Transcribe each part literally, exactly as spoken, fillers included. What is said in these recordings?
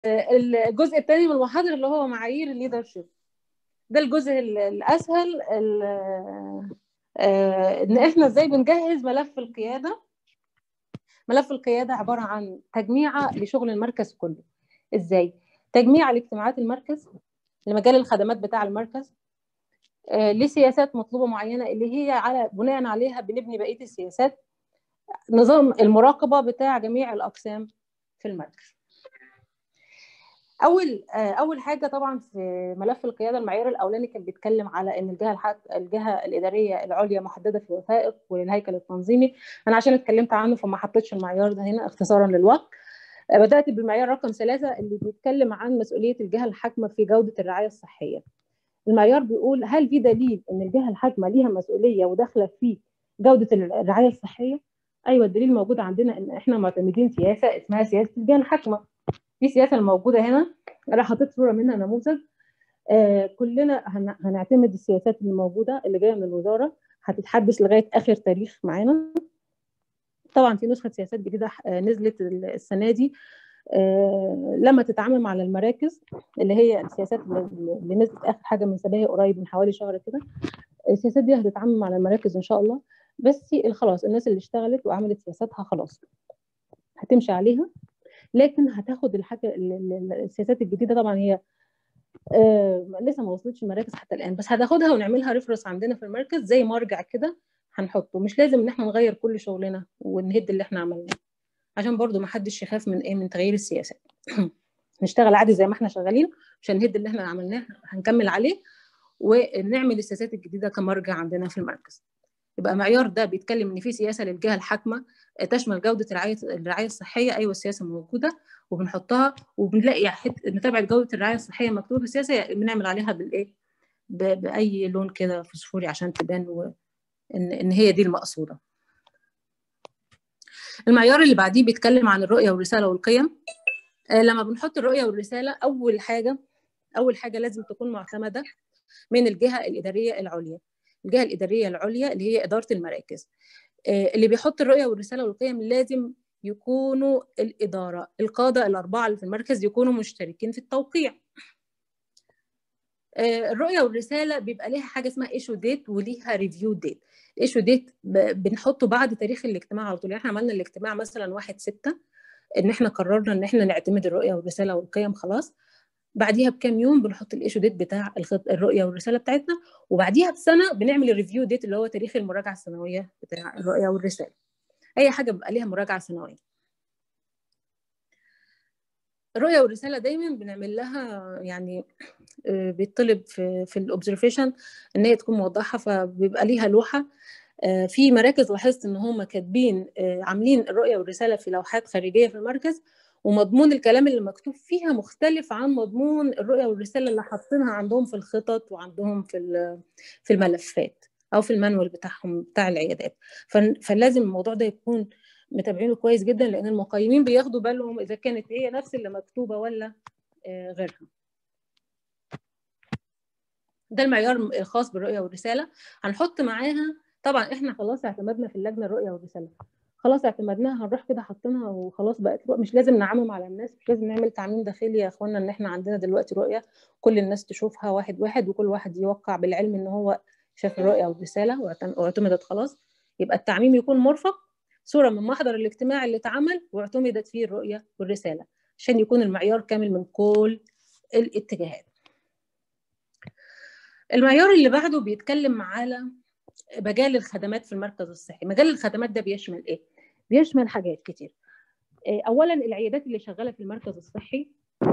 الجزء الثاني من المحاضرة اللي هو معايير الليدرشيب، ده الجزء الأسهل، إن إحنا إزاي بنجهز ملف القيادة. ملف القيادة عبارة عن تجميعة لشغل المركز كله. إزاي؟ تجميع لاجتماعات المركز، لمجال الخدمات بتاع المركز، لسياسات مطلوبة معينة اللي هي على بناء عليها بنبني بقية السياسات، نظام المراقبة بتاع جميع الأقسام في المركز. اول اول حاجه طبعا في ملف القياده، المعيار الاولاني كان بيتكلم على ان الجهه الحق الجهه الاداريه العليا محدده في الوثائق والهيكل التنظيمي. انا عشان اتكلمت عنه فما حطيتش المعيار ده هنا اختصارا للوقت. بدات بالمعيار رقم ثلاثة اللي بيتكلم عن مسؤوليه الجهه الحاكمه في جوده الرعايه الصحيه. المعيار بيقول هل في دليل ان الجهه الحاكمه ليها مسؤوليه وداخله في جوده الرعايه الصحيه؟ ايوه، الدليل موجود عندنا ان احنا معتمدين سياسه اسمها سياسه الجهه الحاكمه. في سياسه الموجوده هنا، انا حطيت صوره منها نموذج. آه كلنا هن... هنعتمد السياسات اللي موجوده اللي جايه من الوزاره، هتتحدث لغايه اخر تاريخ معانا. طبعا في نسخه سياسات جديده آه نزلت السنه دي آه لما تتعامل مع المراكز، اللي هي السياسات اللي نزلت اخر حاجه من سباهي قريب من حوالي شهر كده. السياسات دي هتتعامل مع المراكز ان شاء الله، بس خلاص الناس اللي اشتغلت وعملت سياساتها خلاص هتمشي عليها. لكن هتاخد الحاجه السياسات الجديده، طبعا هي آه لسه ما وصلتش المراكز حتى الان، بس هتاخدها ونعملها ريفرنس عندنا في المركز زي مرجع كده هنحطه. مش لازم ان احنا نغير كل شغلنا ونهد اللي احنا عملناه، عشان برضو ما حدش يخاف من ايه، من تغيير السياسات. نشتغل عادي زي ما احنا شغالين، مش هنهد اللي احنا عملناه، هنكمل عليه ونعمل السياسات الجديده كمرجع عندنا في المركز. يبقى معيار ده بيتكلم ان في سياسه للجهه الحاكمه تشمل جوده الرعايه الرعايه الصحيه. ايوه السياسه موجوده وبنحطها وبنلاقي حته متابعه جوده الرعايه الصحيه مكتوبه في السياسه، بنعمل عليها بالايه، باي لون كده فوسفوري عشان تبان و... ان ان هي دي المقصوده. المعيار اللي بعديه بيتكلم عن الرؤيه والرساله والقيم. آه لما بنحط الرؤيه والرساله، اول حاجه اول حاجه لازم تكون معتمده من الجهه الاداريه العليا. الجهه الاداريه العليا اللي هي اداره المراكز، اللي بيحط الرؤيه والرساله والقيم لازم يكونوا الاداره، القاده الاربعه اللي في المركز يكونوا مشتركين في التوقيع. الرؤيه والرساله بيبقى ليها حاجه اسمها ايشو ديت وليها ريفيو ديت. الايشو ديت بنحطه بعد تاريخ الاجتماع على طول. يعني احنا عملنا الاجتماع مثلا واحد ستة، ان احنا قررنا ان احنا نعتمد الرؤيه والرساله والقيم خلاص. بعديها بكام يوم بنحط الايشو ديت بتاع الرؤيه والرساله بتاعتنا، وبعديها بسنه بنعمل الريفيو ديت اللي هو تاريخ المراجعه السنويه بتاع الرؤيه والرساله. اي حاجه بيبقى ليها مراجعه سنويه. الرؤيه والرساله دايما بنعمل لها يعني بيطلب في في الاوبزرفيشن ان هي تكون موضحه، فبيبقى ليها لوحه. في مراكز لاحظت ان هم كاتبين عاملين الرؤيه والرساله في لوحات خارجيه في المركز، ومضمون الكلام اللي مكتوب فيها مختلف عن مضمون الرؤيه والرساله اللي حاطينها عندهم في الخطط وعندهم في في الملفات او في المانوال بتاعهم بتاع العيادات. فلازم الموضوع ده يكون متابعينه كويس جدا، لان المقيمين بياخدوا بالهم اذا كانت هي نفس اللي مكتوبه ولا غيرها. ده المعيار الخاص بالرؤيه والرساله. هنحط معاها طبعا احنا خلاص اعتمدنا في اللجنه الرؤيه والرساله، خلاص اعتمدناها، هنروح كده حاطينها وخلاص بقت رؤية. مش لازم نعمم على الناس، مش لازم نعمل تعميم داخلي يا اخوانا ان احنا عندنا دلوقتي رؤيه كل الناس تشوفها واحد واحد وكل واحد يوقع بالعلم ان هو شاف الرؤيه والرساله واعتمدت خلاص. يبقى التعميم يكون مرفق، صوره من محضر الاجتماع اللي اتعمل واعتمدت فيه الرؤيه والرساله، عشان يكون المعيار كامل من كل الاتجاهات. المعيار اللي بعده بيتكلم على مجال الخدمات في المركز الصحي. مجال الخدمات ده بيشمل ايه؟ بيشمل حاجات كتير. اولا العيادات اللي شغاله في المركز الصحي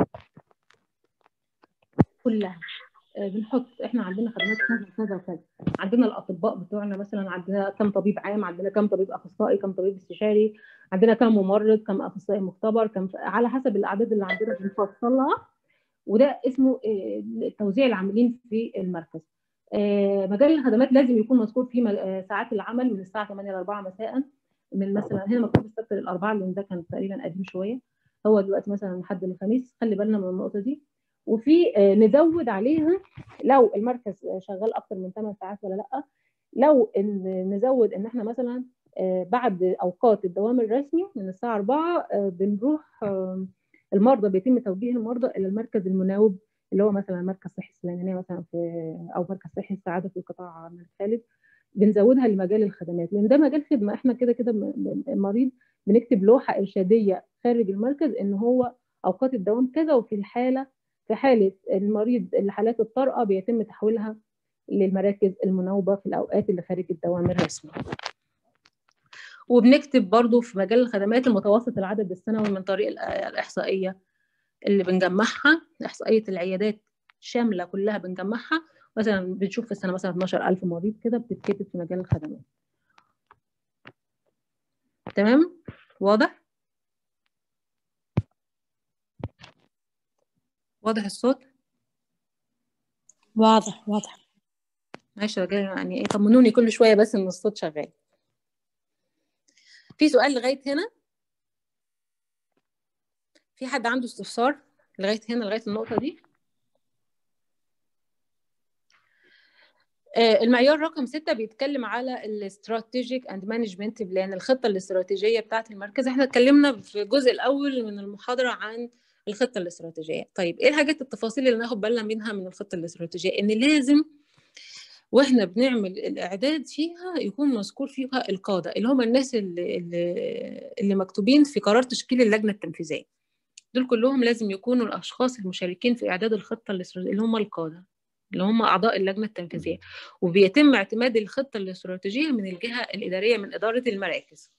كلها بنحط احنا عندنا خدمات كذا كذا كذا. عندنا الاطباء بتوعنا مثلا، عندنا كم طبيب عام، عندنا كم طبيب اخصائي، كم طبيب استشاري، عندنا كم ممرض، كم اخصائي مختبر، كم على حسب الاعداد اللي عندنا بنفصلها، وده اسمه توزيع العاملين في المركز. مجال الخدمات لازم يكون مذكور فيه ساعات العمل من الساعه ثمانية ل أربعة مساء. من مثلا هنا مكتوب السبت للاربعاء لان ده كان تقريبا قديم شويه، هو دلوقتي مثلا لحد الخميس. خلي بالنا من النقطه دي. وفي نزود عليها لو المركز شغال اكتر من ثمان ساعات ولا لا. لو إن نزود ان احنا مثلا بعد اوقات الدوام الرسمي من الساعه أربعة بنروح المرضى بيتم توجيه المرضى الى المركز المناوب، اللي هو مثلا مركز صحي السليمانيه مثلا في، او مركز صحي السعاده في القطاع الملك خالد. بنزودها لمجال الخدمات، لان ده مجال خدمه. احنا كده كده المريض بنكتب لوحه ارشاديه خارج المركز ان هو اوقات الدوام كذا، وفي الحاله في حاله المريض الحالات الطارئه بيتم تحويلها للمراكز المناوبه في الاوقات اللي خارج الدوام الرسمي. وبنكتب برضو في مجال الخدمات المتوسط العدد السنوي من طريق الاحصائيه اللي بنجمعها، احصائيه العيادات شامله كلها بنجمعها. مثلا بنشوف في السنه مثلا اتناشر ألف مريض كده بتتكتب في مجال الخدمات. تمام؟ واضح؟ واضح الصوت؟ واضح واضح. ماشي يعني ايه، طمنوني كل شويه بس ان الصوت شغال. في سؤال لغايه هنا؟ في حد عنده استفسار لغايه هنا، لغايه النقطه دي؟ المعيار رقم ستة بيتكلم على الاستراتيجيك اند مانجمنت بلان، الخطه الاستراتيجيه بتاعه المركز. احنا اتكلمنا في الجزء الاول من المحاضره عن الخطه الاستراتيجيه. طيب ايه الحاجات التفاصيل اللي ناخد بالنا منها من الخطه الاستراتيجيه؟ ان لازم واحنا بنعمل الاعداد فيها يكون مذكور فيها القاده، اللي هم الناس اللي اللي, اللي مكتوبين في قرار تشكيل اللجنه التنفيذيه. دول كلهم لازم يكونوا الاشخاص المشاركين في اعداد الخطه الاستراتيجيه، اللي هم القاده، اللي هم اعضاء اللجنه التنفيذيه. وبيتم اعتماد الخطه الاستراتيجيه من الجهه الاداريه من اداره المراكز.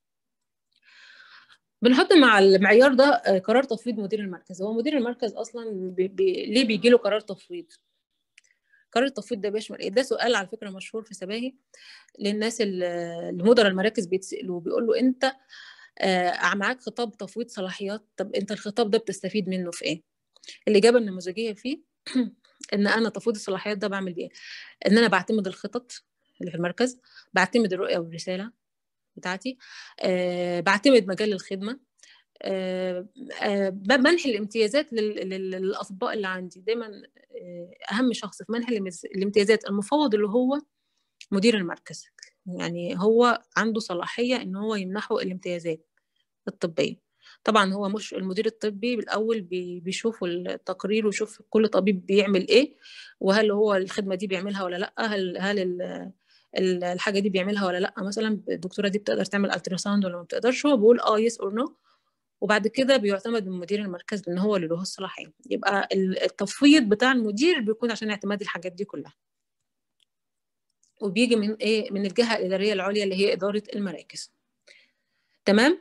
بنحط مع المعيار ده قرار تفويض مدير المركز. هو مدير المركز اصلا بي بي ليه بيجي له قرار تفويض؟ قرار التفويض ده بيشمل ايه؟ ده سؤال على فكره مشهور في سباهي للناس اللي مدراء المراكز بيتسالوا، بيقول له انت آه معاك خطاب تفويض صلاحيات، طب انت الخطاب ده بتستفيد منه في ايه؟ الاجابه النموذجيه فيه ان انا تفويض الصلاحيات ده بعمل بيه ان انا بعتمد الخطط اللي في المركز، بعتمد الرؤيه والرساله بتاعتي، أه بعتمد مجال الخدمه، أه أه بمنح الامتيازات للاطباء اللي عندي. دايما اهم شخص في منح الامتيازات المفوض اللي هو مدير المركز، يعني هو عنده صلاحيه ان هو يمنحه الامتيازات الطبيه. طبعا هو مش المدير الطبي بالاول بيشوف التقرير ويشوف كل طبيب بيعمل ايه، وهل هو الخدمه دي بيعملها ولا لا، هل هل الحاجه دي بيعملها ولا لا. مثلا الدكتوره دي بتقدر تعمل التراساوند ولا ما بتقدرش، هو بيقول اه يس اور نو، وبعد كده بيعتمد من مدير المركز لان هو اللي له الصلاحيه. يبقى التفويض بتاع المدير بيكون عشان اعتماد الحاجات دي كلها، وبيجي من ايه؟ من الجهه الاداريه العليا اللي هي اداره المراكز. تمام.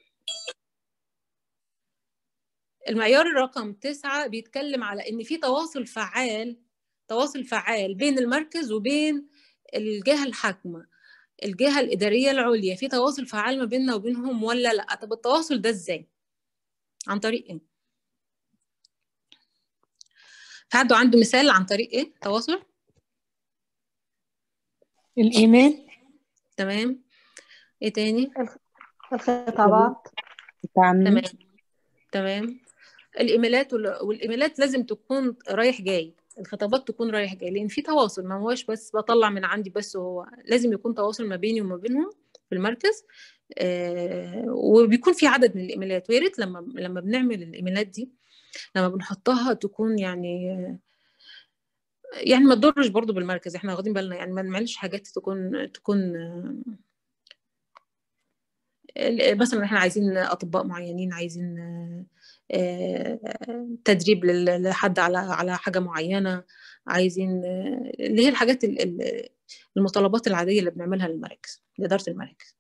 المعيار الرقم تسعة بيتكلم على ان في تواصل فعال تواصل فعال بين المركز وبين الجهه الحاكمه، الجهه الاداريه العليا. في تواصل فعال ما بيننا وبينهم ولا لا؟ طب التواصل ده ازاي؟ عن طريق ايه؟ حد عنده مثال عن طريق ايه تواصل؟ الايميل. تمام. ايه تاني؟ الخطابات. تمام تمام. الايميلات والايميلات لازم تكون رايح جاي، الخطابات تكون رايح جاي، لان في تواصل، ما هوش بس بطلع من عندي بس، هو لازم يكون تواصل ما بيني وما بينهم في المركز. آه وبيكون في عدد من الايميلات، ويا ريت لما لما بنعمل الايميلات دي لما بنحطها تكون يعني يعني ما تضرش برضو بالمركز، احنا واخدين بالنا يعني ما نعملش حاجات تكون تكون مثلا احنا عايزين اطباء معينين، عايزين تدريب لحد على على حاجه معينه، عايزين اللي هي الحاجات المتطلبات العاديه اللي بنعملها للمراكز، لاداره المراكز.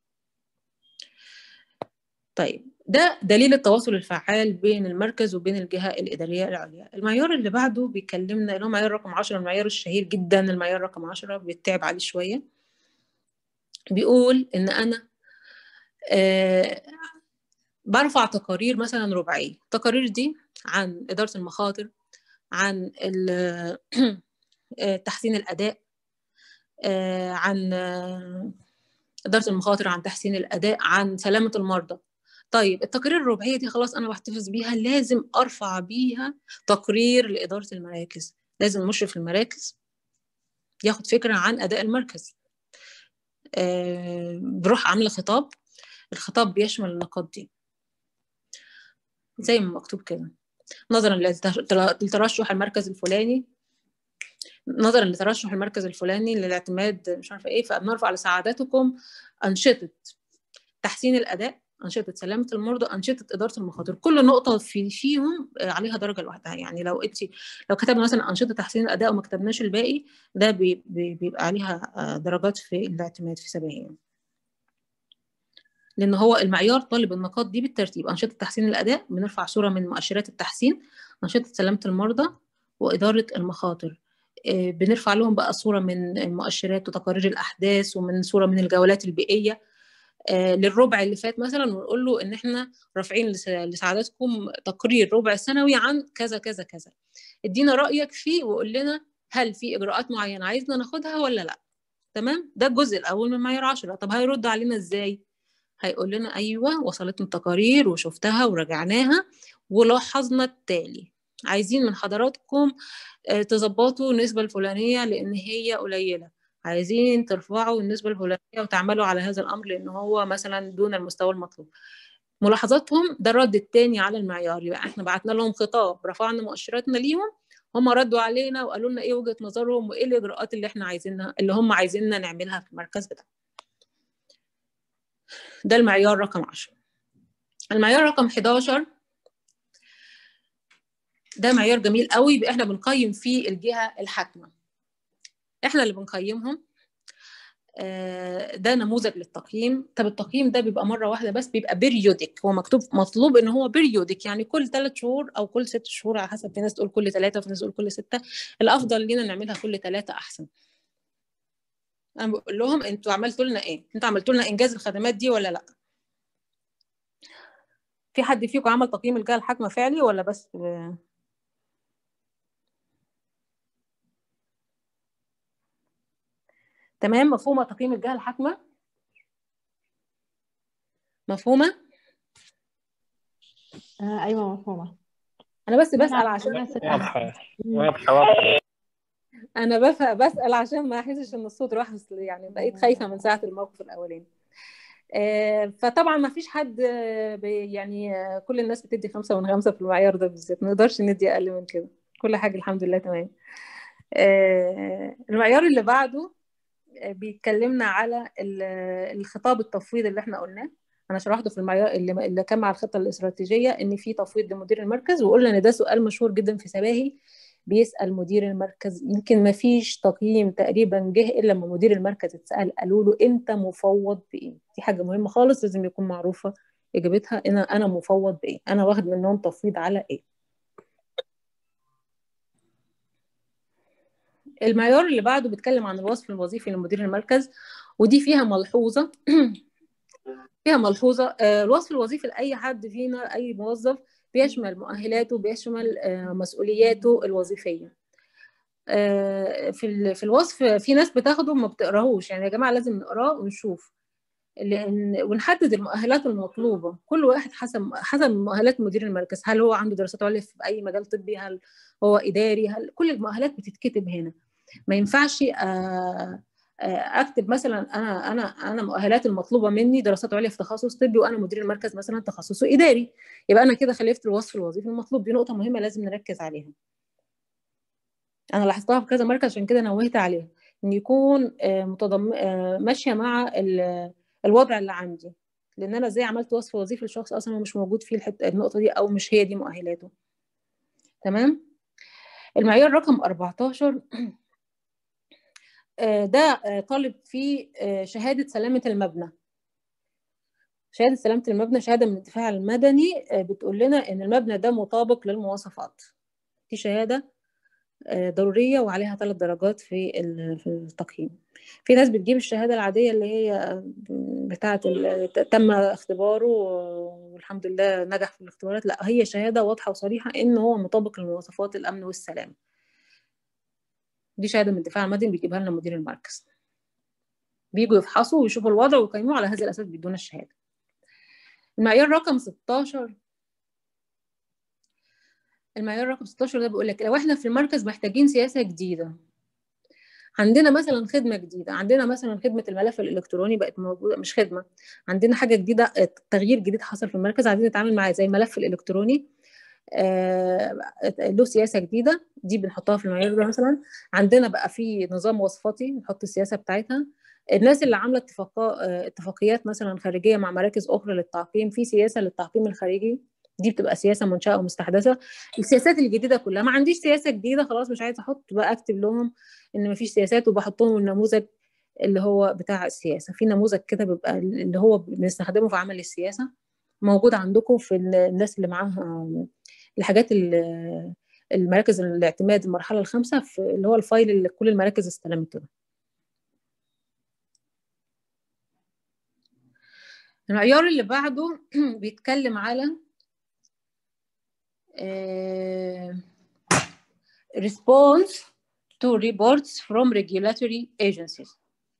طيب ده دليل التواصل الفعال بين المركز وبين الجهه الاداريه العليا. المعيار اللي بعده بيكلمنا اللي هو معيار رقم عشرة، المعيار الشهير جدا، المعيار رقم عشرة بيتعب عليه شويه. بيقول ان انا آه برفع تقارير مثلا رباعيه. التقارير دي عن اداره المخاطر، عن تحسين الاداء، عن اداره المخاطر، عن تحسين الاداء، عن سلامه المرضى. طيب التقارير الرباعيه دي خلاص انا بحتفظ بيها، لازم ارفع بيها تقرير لاداره المراكز. لازم مشرف المراكز ياخد فكره عن اداء المركز، بروح عامله خطاب، الخطاب بيشمل النقاط دي. زي ما مكتوب كده، نظرا لترشح المركز الفلاني نظرا لترشح المركز الفلاني للاعتماد مش عارفه ايه، فبنرفع لسعادتكم انشطه تحسين الاداء، انشطه سلامه المرضى، انشطه اداره المخاطر. كل نقطه في فيهم عليها درجه لوحدها. يعني لو انت لو كتبنا مثلا انشطه تحسين الاداء وما كتبناش الباقي، ده بي بي بيبقى عليها درجات في الاعتماد في سبعين، لان هو المعيار طالب النقاط دي بالترتيب. انشطه تحسين الاداء بنرفع صوره من مؤشرات التحسين، انشطه سلامه المرضى واداره المخاطر بنرفع لهم بقى صوره من المؤشرات وتقارير الاحداث، ومن صوره من الجولات البيئيه للربع اللي فات مثلا، ونقول له ان احنا رافعين لسعادتكم تقرير ربع سنوي عن كذا كذا كذا، ادينا رايك فيه وقول لنا هل في اجراءات معينه عايزنا ناخدها ولا لا. تمام، ده الجزء الاول من معيار عشرة. طب هيرد علينا ازاي؟ هيقول لنا ايوه وصلتنا التقارير وشفتها وراجعناها ولاحظنا التالي، عايزين من حضراتكم تظبطوا النسبه الفلانيه لان هي قليله، عايزين ترفعوا النسبه الفلانيه وتعملوا على هذا الامر لان هو مثلا دون المستوى المطلوب. ملاحظاتهم ده الرد الثاني على المعيار. يبقى احنا بعتنا لهم خطاب، رفعنا مؤشراتنا ليهم، هم ردوا علينا وقالوا لنا ايه وجهه نظرهم وايه الاجراءات اللي احنا عايزينها اللي هم عايزيننا نعملها في المركز بتاعنا. ده المعيار رقم عشرة. المعيار رقم حداشر ده معيار جميل قوي، احنا بنقيم فيه الجهه الحاكمه، احنا اللي بنقيمهم. ده نموذج للتقييم. طب التقييم ده بيبقى مره واحده بس، بيبقى بيريودك، هو مكتوب مطلوب ان هو بيريودك، يعني كل ثلاث شهور او كل ست شهور على حسب، في ناس تقول كل ثلاثه وفي ناس تقول كل سته. الافضل لينا نعملها كل ثلاثه احسن. انا بقول لهم انتوا عملتوا لنا ايه؟ انتوا عملتوا لنا انجاز الخدمات دي ولا لا؟ في حد فيكم عمل تقييم الجهه الحاكمه فعلي ولا بس ب... تمام؟ مفهومه تقييم الجهه الحاكمه؟ مفهومه؟ آه ايوه مفهومه. انا بس بسال عشان واضحه واضحه واضحه انا بفهم بسال عشان ما احسش ان الصوت راح، يعني بقيت خايفه من ساعه الموقف الاولاني. فطبعا ما فيش حد يعني كل الناس بتدي خمسة من خمسة في المعيار ده بالذات، ما نقدرش ندي اقل من كده، كل حاجه الحمد لله تمام. المعيار اللي بعده بيتكلمنا على الخطاب التفويض اللي احنا قلناه. انا شرحته في المعيار اللي, اللي كان مع الخطه الاستراتيجيه ان في تفويض لمدير المركز، وقلنا ان ده سؤال مشهور جدا في سباهي، بيسال مدير المركز. يمكن ما فيش تقييم تقريبا جه الا لما مدير المركز اتسال قالوا له انت مفوض بايه. دي حاجه مهمه خالص لازم يكون معروفه اجابتها، انا انا مفوض بايه، انا واخد منهم تفويض على ايه. المعيار اللي بعده بيتكلم عن الوصف الوظيفي لمدير المركز، ودي فيها ملحوظه فيها ملحوظه الوصف الوظيفي لاي حد فينا، اي موظف، بيشمل مؤهلاته، بيشمل مسؤولياته الوظيفيه. في في الوصف في ناس بتاخده ما بتقراهوش، يعني يا جماعه لازم نقراه ونشوف لان ونحدد المؤهلات المطلوبه، كل واحد حسب حسب مؤهلات مدير المركز. هل هو عنده دراسات عليا في اي مجال طبي؟ هل هو اداري؟ هل كل المؤهلات بتتكتب هنا. ما ينفعش اكتب مثلا انا انا انا مؤهلات المطلوبه مني دراسات عليا في تخصص طبي وانا مدير المركز مثلا تخصصه اداري، يبقى انا كده خالفت الوصف الوظيفي المطلوب. دي نقطه مهمه لازم نركز عليها، انا لاحظتها في كذا مركز عشان كده نوهت عليها، ان يكون متضم ماشيه مع الوضع اللي عندي، لان انا ازاي عملت وصف وظيفي لشخص اصلا هو مش موجود فيه الحته النقطه دي او مش هي دي مؤهلاته. تمام. المعيار رقم أربعتاشر ده طالب فيه شهاده سلامه المبنى. شهاده سلامه المبنى شهاده من الدفاع المدني بتقول لنا ان المبنى ده مطابق للمواصفات. دي شهاده ضروريه وعليها ثلاث درجات في في التقييم. في ناس بتجيب الشهاده العاديه اللي هي بتاعه تم اختباره والحمد لله نجح في الاختبارات، لا هي شهاده واضحه وصريحه ان هو مطابق لمواصفات الامن والسلامه. دي شهاده من الدفاع المدني بيجيبها لنا مدير المركز، بيجوا يفحصوا ويشوفوا الوضع ويقيموه على هذا الاساس بيدونا الشهاده. المعيار رقم ستاشر المعيار رقم ستاشر ده بيقول لك لو احنا في المركز محتاجين سياسه جديده، عندنا مثلا خدمه جديده، عندنا مثلا خدمه الملف الالكتروني بقت موجوده، مش خدمه، عندنا حاجه جديده، تغيير جديد حصل في المركز عايزين نتعامل معاه زي الملف الالكتروني. آه له سياسه جديده دي بنحطها في المعايير ده. مثلا عندنا بقى في نظام وصفاتي نحط السياسه بتاعتها. الناس اللي عامله اتفاقات اتفاقيات مثلا خارجيه مع مراكز اخرى للتعقيم، في سياسه للتعقيم الخارجي، دي بتبقى سياسه منشاه ومستحدثه. السياسات الجديده كلها، ما عنديش سياسه جديده خلاص مش عايزه احط بقى اكتب لهم ان ما فيش سياسات، وبحط لهم النموذج اللي هو بتاع السياسه. في نموذج كده بيبقى اللي هو بنستخدمه في عمل السياسه، موجود عندكم في الناس اللي معاها الحاجات المراكز الاعتماد المرحله الخامسه، في اللي هو الفايل اللي كل المراكز استلمته ده. المعيار اللي بعده بيتكلم على uh, response to reports from regulatory agencies.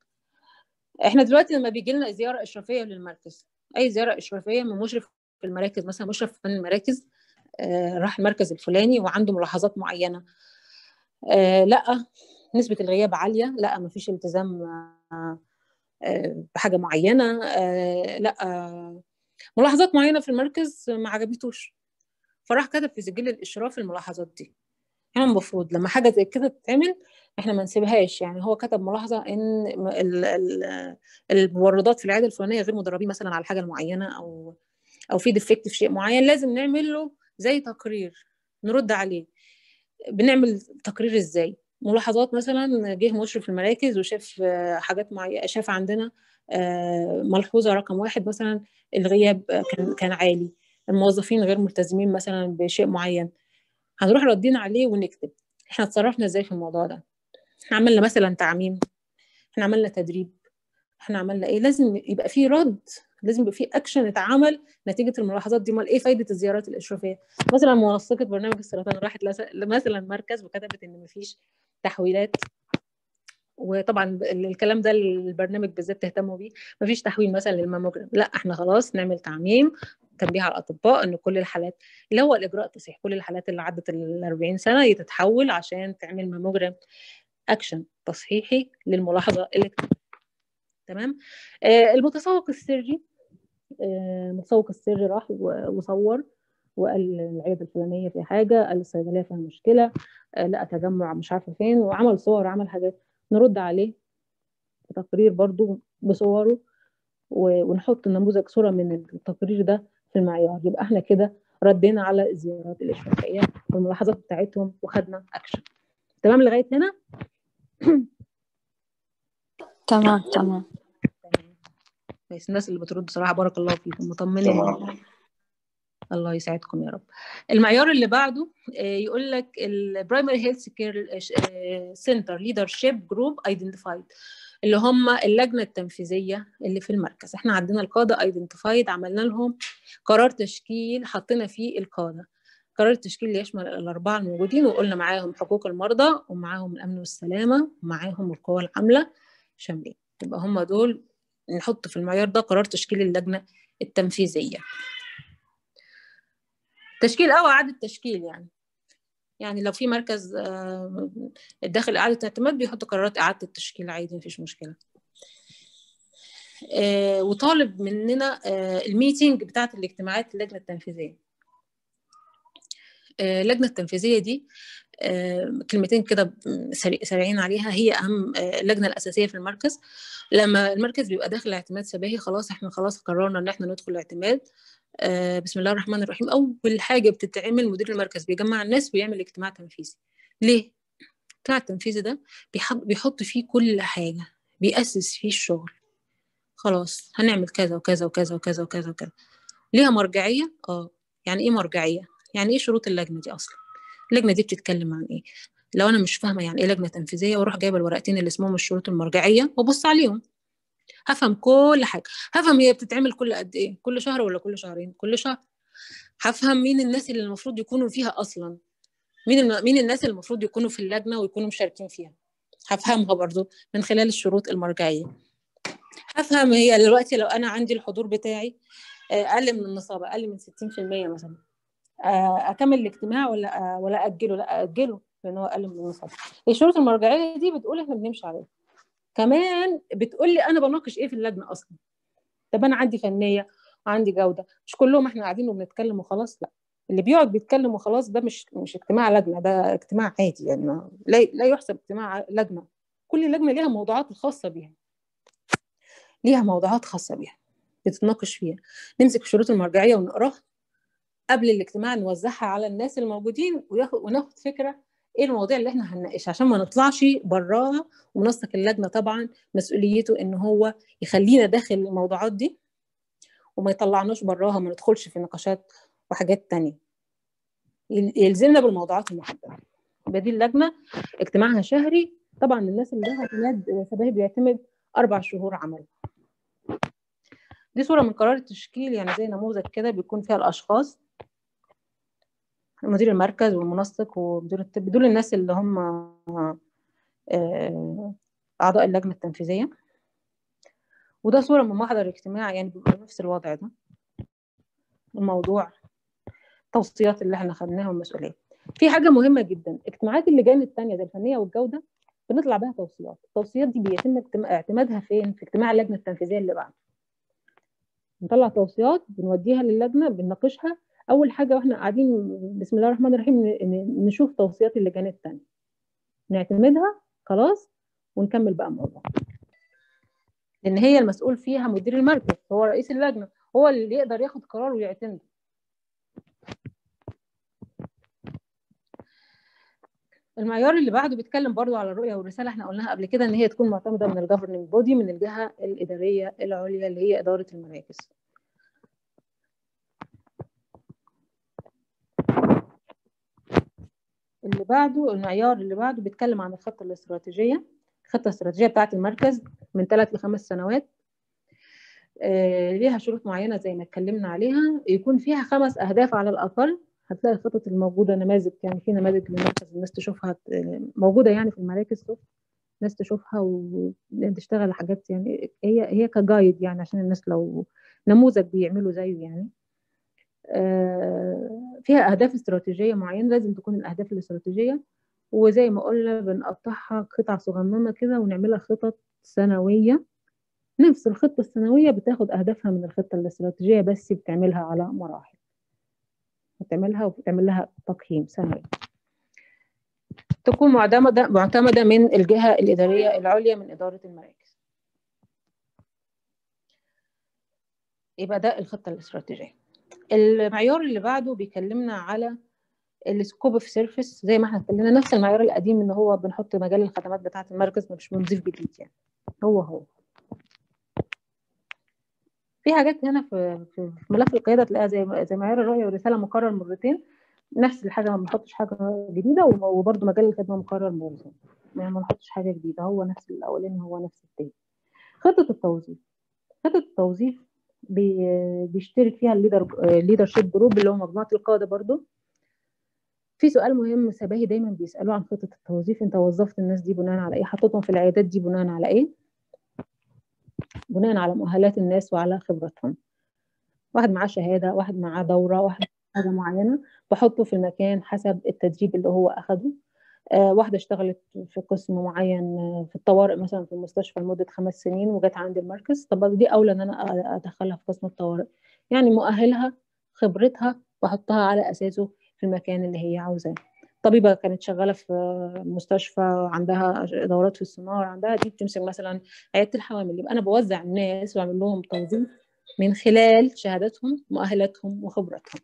احنا دلوقتي لما بيجي لنا زياره اشرافيه للمركز، اي زياره اشرافيه من مشرف في المراكز، مثلا مشرف في المراكز آه راح المركز الفلاني وعنده ملاحظات معينه، آه لا نسبه الغياب عاليه، لا ما فيش التزام آه آه بحاجه معينه، آه لا آه ملاحظات معينه في المركز ما عجبتوش، فراح كتب في سجل الاشراف الملاحظات دي. يعني المفروض لما حاجه زي كده تتعمل احنا ما نسيبهاش. يعني هو كتب ملاحظه ان ال ال الموردات في العياده الفلانيه غير مدربين مثلا على حاجه معينه، او او في ديفكت في شيء معين، لازم نعمل له زي تقرير نرد عليه. بنعمل تقرير ازاي؟ ملاحظات مثلا جه مشرف المراكز وشاف حاجات معينه، شاف عندنا ملحوظه رقم واحد مثلا الغياب كان كان عالي، الموظفين غير ملتزمين مثلا بشيء معين، هنروح ردينا عليه ونكتب احنا اتصرفنا ازاي في الموضوع ده. احنا عملنا مثلا تعميم، احنا عملنا تدريب، احنا عملنا ايه. لازم يبقى في رد، لازم يبقى في اكشن اتعمل نتيجه الملاحظات دي. امال ايه فايده الزيارات الاشرافيه؟ مثلا منسقه برنامج السرطان راحت مثلا مركز وكتبت ان مفيش تحويلات، وطبعا الكلام ده البرنامج بالذات تهتموا بيه، مفيش تحويل مثلا للماموجرام، لا احنا خلاص نعمل تعميم تنبيه على الاطباء ان كل الحالات اللي هو الاجراء التصحيح، كل الحالات اللي عدت ال أربعين سنه يتتحول عشان تعمل ماموجرام، اكشن تصحيحي للملاحظه اللي تمام. آه المتسوق السري، آه المتسوق السري راح وصور وقال العياده الفلانيه فيها حاجه، قال الصيدليه فيها مشكله، آه لا تجمع مش عارفه فين، وعمل صور وعمل حاجات، نرد عليه في تقرير برضو بصوره ونحط نموذج صوره من التقرير ده في المعيار. يبقى احنا كده ردينا على الزيارات الاشرافيه والملاحظات بتاعتهم وخدنا اكشن. تمام لغايه هنا؟ تمام تمام كويس. الناس اللي بترد صراحه بارك الله فيكم، مطمنين. الله يسعدكم يا رب. المعيار اللي بعده يقول لك البرايمري هيلث كير سنتر ليدرشيب جروب ايدنتيفايد، اللي هم اللجنه التنفيذيه اللي في المركز. احنا عندنا القاده ايدنتيفايد، عملنا لهم قرار تشكيل، حطينا فيه القاده. قرار التشكيل اللي يشمل الاربعه الموجودين، وقلنا معاهم حقوق المرضى ومعاهم الامن والسلامه ومعاهم القوى العامله شاملين. يبقى هم دول نحط في المعيار ده قرار تشكيل اللجنه التنفيذيه. تشكيل او اعاده تشكيل، يعني يعني لو في مركز داخل اعاده اعتماد بيحط قرارات اعاده التشكيل عادي مفيش مشكله. وطالب مننا الميتنج بتاعه الاجتماعات اللجنه التنفيذيه. اللجنه التنفيذيه دي كلمتين كده سريعين عليها، هي اهم اللجنه الاساسيه في المركز. لما المركز بيبقى داخل اعتماد سباهي، خلاص احنا خلاص قررنا ان احنا ندخل الاعتماد، آه بسم الله الرحمن الرحيم، اول حاجه بتتعمل مدير المركز بيجمع الناس ويعمل اجتماع تنفيذي. ليه؟ الاجتماع التنفيذي ده بيحط فيه كل حاجه، بيأسس فيه الشغل. خلاص هنعمل كذا وكذا وكذا وكذا وكذا وكذا. ليها مرجعيه؟ اه. يعني ايه مرجعيه؟ يعني ايه شروط اللجنه دي اصلا؟ اللجنه دي بتتكلم عن ايه؟ لو انا مش فاهمه يعني ايه لجنه تنفيذيه، واروح جايبه الورقتين اللي اسمهم الشروط المرجعيه وابص عليهم، هفهم كل حاجه. هفهم هي بتتعمل كل قد ايه، كل شهر ولا كل شهرين، كل شهر. هفهم مين الناس اللي المفروض يكونوا فيها اصلا، مين الم... مين الناس اللي المفروض يكونوا في اللجنه ويكونوا مشاركين فيها، هفهمها برضو من خلال الشروط المرجعيه. هفهم هي دلوقتي لو انا عندي الحضور بتاعي اقل من النصاب، اقل من ستين في المية مثلا، اكمل الاجتماع ولا ولا اجله؟ لا اجله. لان هو اقل من المثل. الشروط المرجعيه دي بتقول احنا بنمشي عليها. كمان بتقول لي انا بناقش ايه في اللجنه اصلا. طب انا عندي فنيه وعندي جوده، مش كلهم احنا قاعدين وبنتكلم وخلاص، لا. اللي بيقعد بيتكلم وخلاص ده مش مش اجتماع لجنه، ده اجتماع عادي يعني، ما لا, لا يحسب اجتماع لجنه. كل لجنه ليها موضوعات الخاصه بيها، ليها موضوعات خاصه بيها بتتناقش فيها. نمسك الشروط المرجعيه ونقراها قبل الاجتماع، نوزعها على الناس الموجودين وناخد فكره ايه المواضيع اللي احنا هنناقشها، عشان ما نطلعش براها. ومنسق اللجنه طبعا مسؤوليته ان هو يخلينا داخل الموضوعات دي وما يطلعناش براها، ما ندخلش في نقاشات وحاجات تانية، يلزمنا بالموضوعات المحدده. يبقى دي اللجنه اجتماعها شهري. طبعا الناس اللي لها اعتماد شبهي بيعتمد اربع شهور عمل. دي صوره من قرار التشكيل، يعني زي نموذج كده بيكون فيها الاشخاص، مدير المركز والمنسق ومدير الطب، دول الناس اللي هم اعضاء اللجنه التنفيذيه. وده صوره من محضر الاجتماع، يعني بيبقى نفس الوضع ده. الموضوع التوصيات اللي احنا خدناها والمسؤوليه. في حاجه مهمه جدا، اجتماعات اللجان الثانيه زي الفنيه والجوده بنطلع بها توصيات. التوصيات دي بيتم اعتمادها فين؟ في اجتماع اللجنه التنفيذيه اللي بعده. نطلع توصيات بنوديها للجنه بنناقشها. اول حاجه واحنا قاعدين بسم الله الرحمن الرحيم نشوف توصيات اللجان الثانيه، نعتمدها خلاص ونكمل بقى الموضوع. لان هي المسؤول فيها مدير المركز، هو رئيس اللجنه، هو اللي يقدر ياخد قرار ويعتمد. المعيار اللي بعده بيتكلم برضو على الرؤيه والرساله. احنا قلناها قبل كده ان هي تكون معتمده من الجفرننج بودي، من الجهه الاداريه العليا اللي هي اداره المراكز. اللي بعده المعيار اللي بعده بيتكلم عن الخطه الاستراتيجيه. الخطه الاستراتيجيه بتاعه المركز من ثلاث لخمس سنوات. آه ليها شروط معينه زي ما اتكلمنا عليها، يكون فيها خمس اهداف على الاقل. هتلاقي الخطط الموجوده نماذج، يعني في نماذج للمركز الناس تشوفها موجوده يعني في المراكز، الناس تشوفها وتشتغل حاجات، يعني هي هي كجايد يعني، عشان الناس لو نموذج بيعملوا زيه يعني. آه فيها اهداف استراتيجيه معينه، لازم تكون الاهداف الاستراتيجيه. وزي ما قلنا بنقطعها قطع صغننه كده ونعملها خطط سنويه. نفس الخطه السنويه بتاخد اهدافها من الخطه الاستراتيجيه، بس بتعملها على مراحل، بتعملها وبتعمل لها تقييم سنوي. تكون معتمده معتمده من الجهه الاداريه العليا من اداره المراكز. يبقى ده الخطه الاستراتيجيه. المعيار اللي بعده بيكلمنا على السكوب اوف سيرفيس. زي ما احنا اتكلمنا نفس المعيار القديم، ان هو بنحط مجال الخدمات بتاعه المركز، مش بنضيف جديد يعني، هو هو. في حاجات هنا في في ملف القياده تلاقيها زي زي معيار الرؤيه والرساله مكرر مرتين، نفس الحاجه، ما بنحطش حاجه جديده. وبرده مجال الخدمه مكرر مرتين، يعني ما نحطش حاجه جديده، هو نفس الاولاني هو نفس التاني. خطه التوظيف. خطه التوظيف بي بيشترك فيها الليدر ليدرشيب جروب اللي هو مجموعه القاده. برده في سؤال مهم سباهي دايما بيسالوه عن خطه التوظيف، انت وظفت الناس دي بناء على ايه؟ حطيتهم في العيادات دي بناء على ايه؟ بناء على مؤهلات الناس وعلى خبرتهم. واحد معاه شهاده، واحد معاه دوره، واحد حاجه معينه، بحطه في المكان حسب التدريب اللي هو اخده. آه واحده اشتغلت في قسم معين في الطوارئ مثلا في المستشفى لمده خمس سنين وجت عند المركز، طب دي اولى ان انا ادخلها في قسم الطوارئ. يعني مؤهلها خبرتها واحطها على اساسه في المكان اللي هي عاوزاه. طبيبه كانت شغاله في مستشفى عندها دورات في السونار، عندها دي بتمسك مثلا عياده الحوامل، يبقى انا بوزع الناس واعمل لهم توظيف من خلال شهاداتهم مؤهلاتهم وخبرتهم.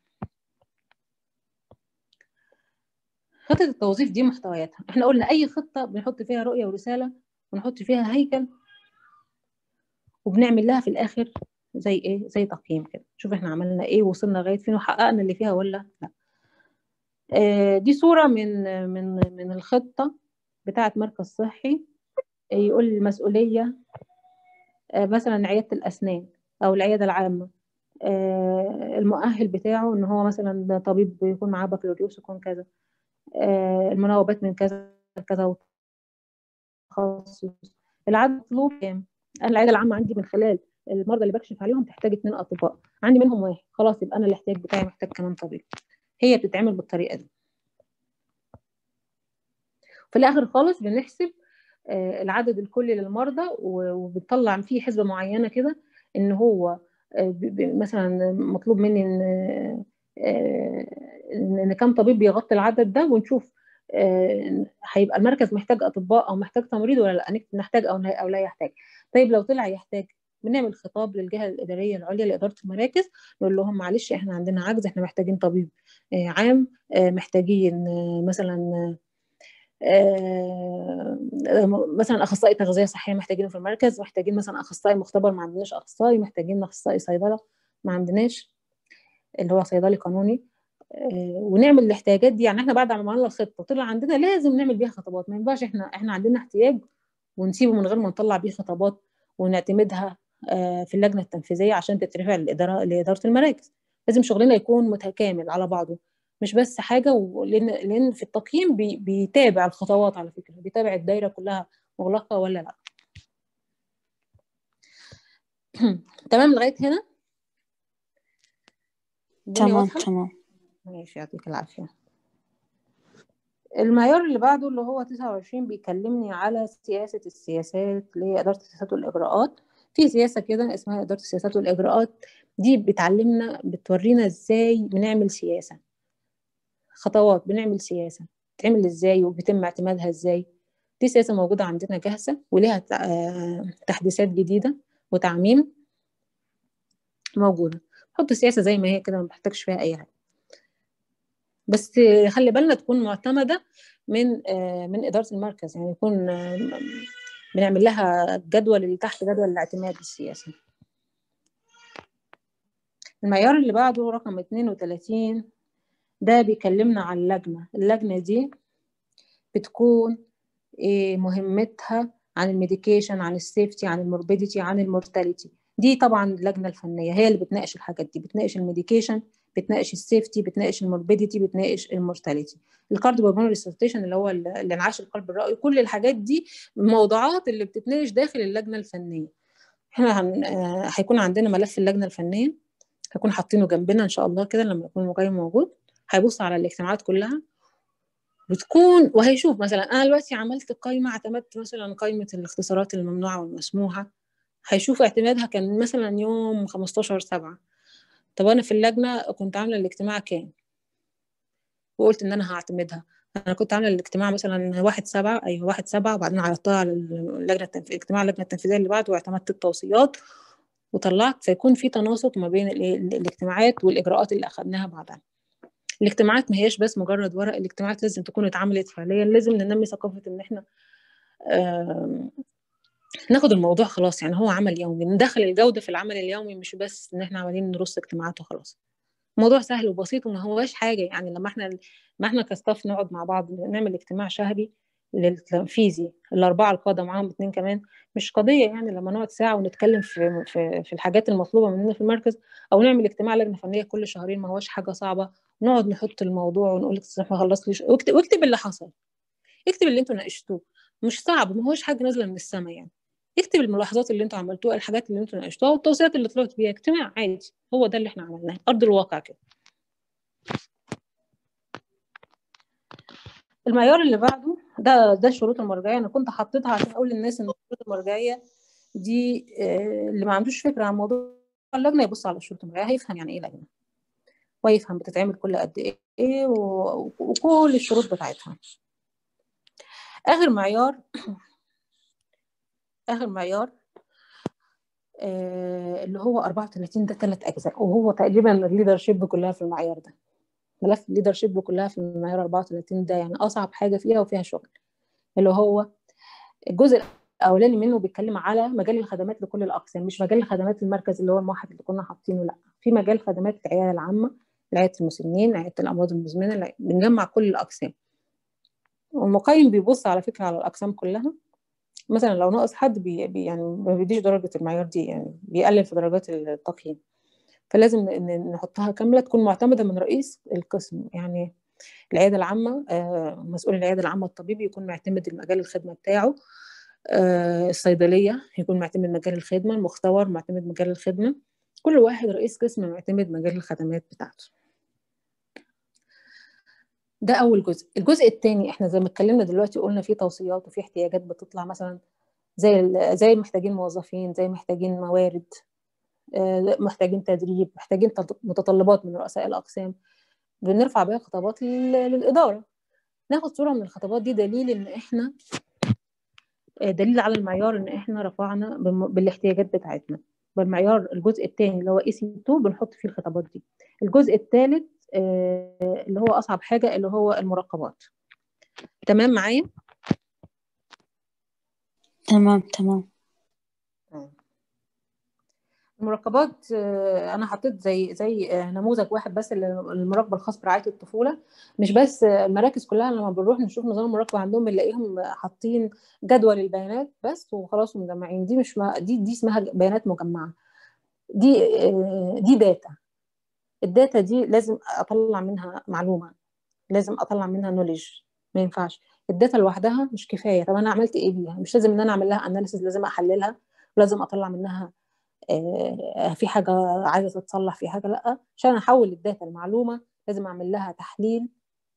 خطة التوظيف دي محتوياتها، احنا قلنا اي خطة بنحط فيها رؤية ورسالة ونحط فيها هيكل، وبنعمل لها في الاخر زي ايه؟ زي تقييم كده، شوف احنا عملنا ايه، وصلنا لغاية فين، وحققنا اللي فيها ولا لا. آه دي صورة من من من الخطة بتاعة مركز صحي. يقول المسؤولية آه مثلا عيادة الأسنان أو العيادة العامة، آه المؤهل بتاعه ان هو مثلا طبيب يكون معاه بكالوريوس يكون كذا، آه المناوبات من كذا كذا وتخصص. العدد مطلوب كام؟ انا العياده العامه عندي من خلال المرضى اللي بكشف عليهم تحتاج اثنين اطباء، عندي منهم واحد، خلاص يبقى انا الاحتياج بتاعي محتاج كمان طبيب. هي بتتعمل بالطريقه دي. في الاخر خالص بنحسب العدد الكلي للمرضى، وبتطلع فيه حسبه معينه كده ان هو مثلا مطلوب مني ان ان كم طبيب بيغطي العدد ده، ونشوف هيبقى المركز محتاج اطباء او محتاج تمريض ولا لا، نحتاج او او لا يحتاج. طيب لو طلع يحتاج، بنعمل خطاب للجهه الاداريه العليا لاداره المراكز، نقول لهم معلش احنا عندنا عجز، احنا محتاجين طبيب عام، محتاجين مثلا مثلا اخصائي تغذيه صحيه محتاجينه في المركز، محتاجين مثلا اخصائي مختبر ما عندناش اخصائي، محتاجين اخصائي صيدله ما عندناش اللي هو صيدلي قانوني. ونعمل الاحتياجات دي. يعني احنا بعد ما عملنا الخطه وطلع عندنا لازم نعمل بيها خطوات، ما ينفعش احنا احنا عندنا احتياج ونسيبه من غير ما نطلع بيه خطوات ونعتمدها في اللجنه التنفيذيه عشان تترفع للاداره لاداره المراكز. لازم شغلنا يكون متكامل على بعضه، مش بس حاجه. ولان لان في التقييم بي بيتابع الخطوات، على فكره بيتابع الدايره كلها مغلقه ولا لا. تمام لغايه هنا؟ تمام تمام. ماشي، يعطيك العافيه. المعيار اللي بعده اللي هو تسعة وعشرين بيكلمني على سياسه السياسات لاداره السياسات والاجراءات. في سياسه كده اسمها اداره السياسات والاجراءات، دي بتعلمنا بتورينا ازاي بنعمل سياسه، خطوات بنعمل سياسه بتعمل ازاي وبيتم اعتمادها ازاي. دي سياسه موجوده عندنا جاهزه وليها تحديثات جديده وتعميم موجوده. حط السياسه زي ما هي كده، ما بحتاجش فيها اي حاجه، بس خلي بالنا تكون معتمده من من اداره المركز، يعني يكون بنعمل لها جدول اللي تحت جدول الاعتماد للسياسه. المعيار اللي بعده رقم اتنين وتلاتين، ده بيكلمنا عن اللجنه. اللجنه دي بتكون مهمتها عن الميديكيشن، عن السيفتي، عن الموربيديتي، عن المورتاليتي. دي طبعا اللجنه الفنيه هي اللي بتناقش الحاجات دي، بتناقش الميديكيشن، بتناقش السيفتي، بتناقش الموربيديتي، بتناقش المورتاليتي. الكارديوبالمونري ريسيتيشن اللي هو الانعاش القلب الرئوي، كل الحاجات دي موضوعات اللي بتتناقش داخل اللجنه الفنيه. احنا هن... هيكون عندنا ملف اللجنه الفنيه، هكون حاطينه جنبنا ان شاء الله كده لما يكون المقيم موجود، هيبص على الاجتماعات كلها بتكون وهيشوف. مثلا انا دلوقتي عملت قائمه، اعتمدت مثلا قائمه الاختصارات الممنوعه والمسموحه، هيشوف اعتمادها كان مثلا يوم خمستاشر سبعة. طب انا في اللجنه كنت عامله الاجتماع كام وقلت ان انا هعتمدها؟ انا كنت عامله الاجتماع مثلا واحد سبعة، ايوه واحد سبعة، وبعدين عرضتها على اللجنه التنفيذيه، اجتماع اللجنه التنفيذيه اللي بعده، واعتمدت التوصيات وطلعت. فيكون في تناسق ما بين الاجتماعات والاجراءات اللي اخذناها بعدها. الاجتماعات ما هياش بس مجرد ورق، الاجتماعات لازم تكون اتعملت فعليا. لازم ننمي ثقافه ان احنا آه ناخد الموضوع خلاص، يعني هو عمل يومي، ندخل الجوده في العمل اليومي، مش بس ان احنا عمالين نرص اجتماعات وخلاص. الموضوع سهل وبسيط وما هواش حاجه. يعني لما احنا ما احنا كستاف نقعد مع بعض نعمل اجتماع شهري للتنفيذي، الاربعه القاده معاهم اثنين كمان، مش قضيه. يعني لما نقعد ساعه ونتكلم في في في الحاجات المطلوبه مننا في المركز، او نعمل اجتماع لجنه فنيه كل شهرين، ما هوش حاجه صعبه. نقعد نحط الموضوع ونقول لك ما خلصتش، واكتب, واكتب اللي حصل، اكتب اللي انتوا ناقشتوه، مش صعب، ما هوش حاجه نازله من السماء. يعني اكتب الملاحظات اللي انتوا عملتوها، الحاجات اللي انتوا ناقشتوها، والتوصيات اللي طلعت بيها. اجتماع عادي، هو ده اللي احنا عملناه ارض الواقع كده. المعيار اللي بعده ده ده الشروط المرجعيه. انا كنت حطيتها عشان اقول للناس ان الشروط المرجعيه دي اللي ما عندوش فكره عن موضوع اللجنه يبص على الشروط المرجعيه، هيفهم يعني ايه لجنه، ويفهم بتتعمل كل قد ايه وكل الشروط بتاعتها. اخر معيار اخر معيار آه اللي هو أربعة وثلاثين، ده ثلاث اجزاء، وهو تقريبا الليدرشيب كلها في المعيار ده. ملف الليدرشيب كلها في المعيار أربعة وثلاثين ده، يعني اصعب حاجه فيها وفيها شغل. اللي هو الجزء الاولاني منه بيتكلم على مجال الخدمات لكل الاقسام، مش مجال الخدمات المركز اللي هو الموحد اللي كنا حاطينه، لا، في مجال خدمات العياده العامه، عياده المسنين، عياده الامراض المزمنه، بنجمع كل الاقسام. والمقيم بيبص على فكره على الاقسام كلها. مثلا لو ناقص حد بي بي يعني ما بيديش درجه المعيار دي، يعني بيقلل في درجات التقييم. فلازم نحطها كامله، تكون معتمده من رئيس القسم. يعني العياده العامه، مسؤول العياده العامه الطبيبي يكون معتمد المجال الخدمه بتاعه، الصيدليه يكون معتمد مجال الخدمه، المختبر معتمد مجال الخدمه، كل واحد رئيس قسم معتمد مجال الخدمات بتاعته. ده اول جزء. الجزء الثاني احنا زي ما اتكلمنا دلوقتي قلنا في توصيات وفي احتياجات بتطلع، مثلا زي ال- زي محتاجين موظفين، زي محتاجين موارد، آه، محتاجين تدريب، محتاجين تط- متطلبات من رؤساء الاقسام، بنرفع بيها خطابات لل- للاداره. ناخد صوره من الخطابات دي دليل ان احنا آه، دليل على المعيار ان احنا رفعنا بالم- بالاحتياجات بتاعتنا. بالمعيار الجزء الثاني اللي هو اي سي اتنين بنحط فيه الخطابات دي. الجزء الثالث اللي هو اصعب حاجه اللي هو المراقبات. تمام معايا؟ تمام تمام. المراقبات آه، انا حطيت زي زي آه، نموذج واحد بس للمراقبه الخاص برعايه الطفوله. مش بس آه، المراكز كلها لما بنروح نشوف نظام المراقبه عندهم بنلاقيهم حاطين جدول البيانات بس وخلاص ومجمعين. دي مش ما دي دي اسمها بيانات مجمعه. دي آه، دي داتا. الداتا دي لازم اطلع منها معلومه، لازم اطلع منها نوليدج. ما ينفعش الداتا لوحدها مش كفايه. طب انا عملت ايه بيها؟ مش لازم ان انا اعمل لها اناليسيس، لازم احللها، لازم اطلع منها آه، في حاجه عايزه تتصلح، في حاجه لا. عشان احول الداتا المعلومه لازم اعمل لها تحليل،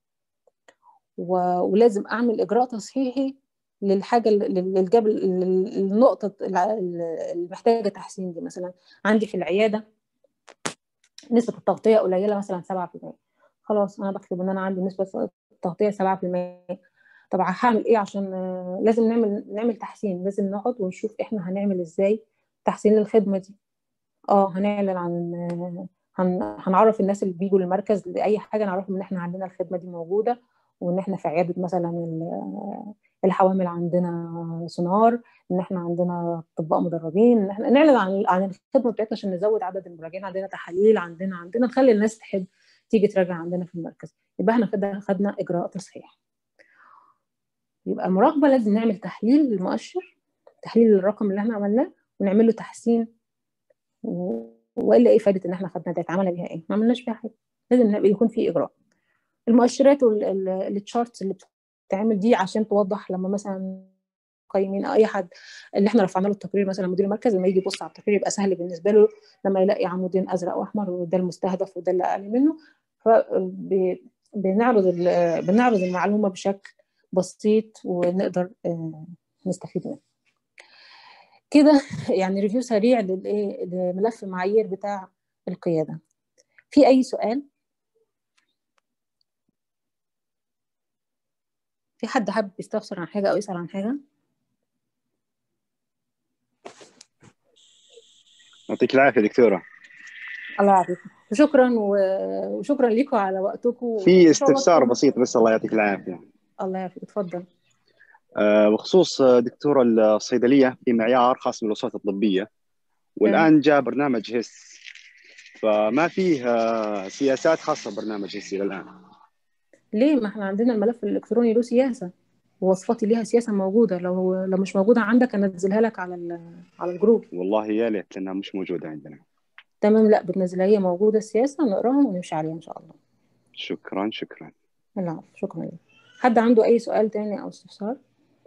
و- ولازم اعمل اجراء تصحيحي للحاجه للجبل النقطه اللي محتاجه تحسين. دي مثلا عندي في العياده نسبه التغطيه قليله مثلا سبعة في المية، خلاص انا بكتب ان انا عندي نسبه التغطيه سبعة في المية. طب هعمل ايه؟ عشان آه، لازم نعمل نعمل تحسين، لازم نقعد ونشوف احنا هنعمل ازاي تحسين للخدمه دي. اه هنعلن عن هن... هنعرف الناس اللي بيجوا للمركز لاي حاجه، نعرفهم ان احنا عندنا الخدمه دي موجوده، وان احنا في عياده مثلا ال- الحوامل عندنا سونار، ان احنا عندنا اطباء مدربين، ان احنا نعلن عن عن الخدمه بتاعتنا عشان نزود عدد المراجعين. عندنا تحاليل، عندنا عندنا نخلي الناس تحب تيجي تراجع عندنا في المركز. يبقى احنا كده خدنا اجراء تصحيح. يبقى المراقبه لازم نعمل تحليل للمؤشر، تحليل للرقم اللي احنا عملناه، ونعمل له تحسين. والا ايه فائده ان احنا خدنا داتا؟ عملنا بيها ايه؟ ما عملناش بيها حاجه. لازم يكون في اجراء. المؤشرات والتشارتس اللي بتتعمل دي عشان توضح لما مثلا قيمين او اي حد اللي احنا رفعنا له التقرير، مثلا مدير المركز لما يجي يبص على التقرير يبقى سهل بالنسبه له لما يلاقي عمودين ازرق واحمر وده المستهدف وده اللي اقل منه. فبنعرض بنعرض المعلومه بشكل بسيط ونقدر نستفيد منها. كده يعني ريفيو سريع للايه لملف المعايير بتاع القياده. في اي سؤال؟ في حد حابب يستفسر عن حاجه او يسال عن حاجه؟ يعطيك العافيه دكتوره. الله يعافيك، وشكرا وشكرا لكم على وقتكم. في استفسار بسيط بس. الله يعطيك العافيه. الله يعافيك، اتفضل. أه بخصوص دكتوره الصيدليه، في معيار خاص بالوصفات الطبيه، والان جاء برنامج هيس، فما فيه سياسات خاصه ببرنامج هيس الى الان. ليه؟ ما احنا عندنا الملف الالكتروني له سياسه، ووصفاتي ليها سياسه موجوده. لو لو مش موجوده عندك انزلها لك على على الجروب. والله يا ليت، لانها مش موجوده عندنا. تمام، لا بتنزلها، هي موجوده السياسه، نقراها ونمشي عليها ان شاء الله. شكرا شكرا. العفو، شكرا لك. حد عنده اي سؤال تاني او استفسار؟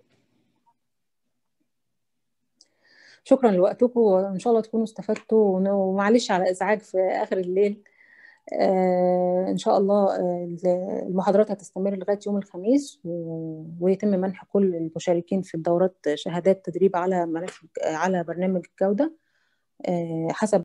شكرا لوقتكم، وان شاء الله تكونوا استفدتوا، ومعلش على ازعاج في اخر الليل. آه ان شاء الله آه المحاضرات هتستمر لغايه يوم الخميس، ويتم منح كل المشاركين في الدورات شهادات تدريب على ملف على برنامج الجوده آه حسب